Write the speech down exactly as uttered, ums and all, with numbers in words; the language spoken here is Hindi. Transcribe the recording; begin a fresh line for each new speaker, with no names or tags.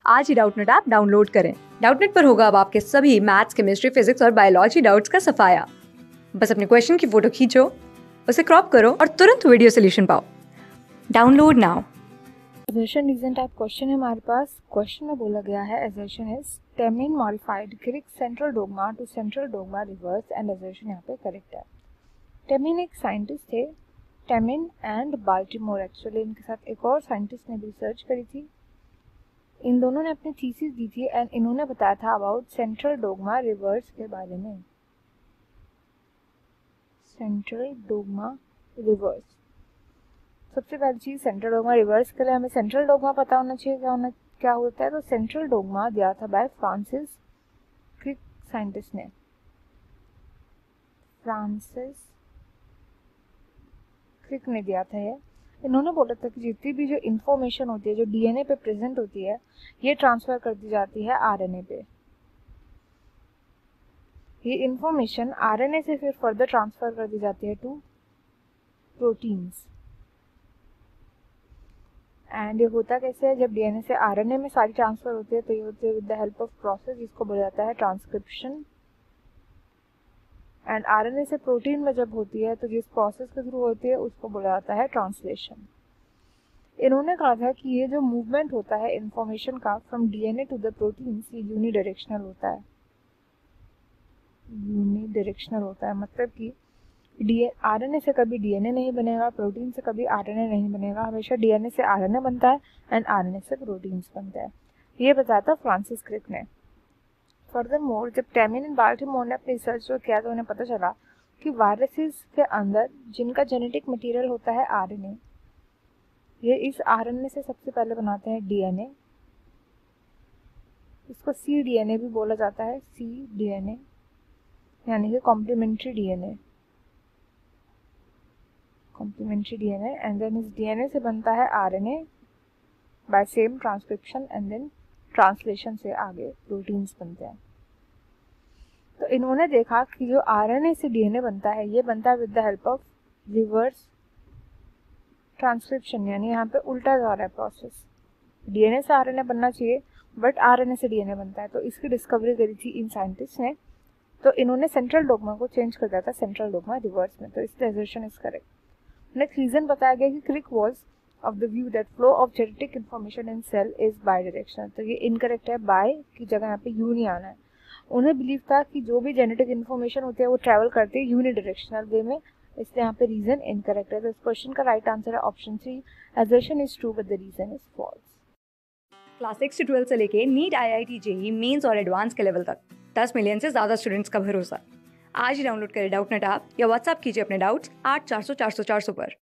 आज ही डाउटनेट ऐप डाउनलोड करें। डाउटनेट पर होगा अब आपके सभी मैथ्स, केमिस्ट्री, फिजिक्स और बायोलॉजी डाउट्स का सफाया। बस अपने क्वेश्चन की फोटो खींचो, उसे क्रॉप करो और तुरंत वीडियो सोल्यूशन पाओ। Download now.
Assertion reason type question है हमारे पास। क्वेश्चन में बोला गया है असर्शन है Temin modified Crick central dogma to central dogma reverse and assertion यहाँ पे करेक्ट है। टेमिन एक साइंटिस्ट थे, टेमिन एंड बाल्टीमोर, एक्चुअली इनके साथ एक और साइंटिस्ट ने भी रिसर्च करी थी। इन दोनों ने अपनी थीसिस दी थी एंड इन्होंने बताया था अबाउट सेंट्रल डोगमा रिवर्स के बारे में। सेंट्रल डोगमा रिवर्स, सबसे पहली चीज सेंट्रल डोगमा रिवर्स के लिए हमें सेंट्रल डोगमा पता होना चाहिए क्या होना क्या होता है। तो सेंट्रल डोगमा दिया था बाय फ्रांसिस क्रिक साइंटिस्ट ने। फ्रांसिस क्रिक ने दिया था ये। इन्होंने बोला था कि जितनी भी जो इंफॉर्मेशन होती है जो डीएनए पे प्रेजेंट होती है ये ट्रांसफर कर दी जाती है आरएनए पे। ये इंफॉर्मेशन आरएनए से फिर फर्दर ट्रांसफर कर दी जाती है टू प्रोटीन्स। एंड ये होता कैसे है, जब डीएनए से आरएनए में सारी ट्रांसफर होती है तो ये होती है with the help of process जिसको बोला जाता है ट्रांसक्रिप्शन। एंड आरएनए से प्रोटीन में जब होती है तो जिस प्रोसेस के थ्रू होती है उसको बोला जाता है ट्रांसलेशन। इन्होंने कहा था कि ये जो मूवमेंट होता है इंफॉर्मेशन का from DNA to the proteins ये यूनिडायरेक्शनल होता है। यूनिडायरेक्शनल होता है मतलब कि डी आरएनए से कभी डीएनए नहीं बनेगा, प्रोटीन से कभी आरएनए नहीं बनेगा, हमेशा डीएनए से आरएनए बनता है एंड आरएनए से प्रोटीन्स बनते हैं। ये बताया था फ्रांसिस क्रिक ने। फर्दर मोर जब टेमिन एंड बाल्टीमोर ने अपनी रिसर्च जो किया तो उन्हें पता चला कि वायरसेस के अंदर जिनका जेनेटिक मटेरियल होता है आरएनए, ये इस आरएनए से सबसे पहले बनाते हैं डीएनए। इसको सी डीएनए भी बोला जाता है, सी डीएनए यानी कि complementary DNA, complementary DNA. And then इस डीएनए से बनता है RNA by same transcription and then translation से आगे प्रोटीन्स बनते हैं। तो इन्होंने देखा कि जो आरएनए से डीएनए बनता है ये बनता है with the help of reverse transcription, यानी यहाँ पे उल्टा जा रहा है प्रोसेस। डीएनए से आरएनए बनना चाहिए बट आरएनए से डीएनए बनता है। तो इसकी डिस्कवरी करी थी इन साइंटिस्ट ने। तो इन्होंने सेंट्रल डोगमा को चेंज कर दिया था सेंट्रल डोगमा रिवर्स में। तो इसलिए assertion is correct. Next reason बताया गया कि Crick was of the view that flow of genetic information in cell is bidirectional. तो ये इनकरेक्ट है, बाय की जगह यहाँ पे यू नहीं आना है। उन्हें बिलीव था कि जो भी जेनेटिक इन्फॉर्मेशन होती है वो ट्रैवल करती है यूनिडायरेक्शनल वे में, इसलिए यहाँ पे रीजन इनकरेक्ट है। तो इस क्वेश्चन का राइट आंसर है option three, assertion is true but the reason is false.
Class six से ट्वेल्थ से लेके NEET, I I T, JEE Mains और एडवांस के लेवल तक दस मिलियन से ज्यादा स्टूडेंट्स का भरोसा। आज ही डाउनलोड करें डाउटनेट ऐप या व्हाट्सएप कीजिए अपने डाउट्स आठ चार सौ चार सौ चार सौ पर।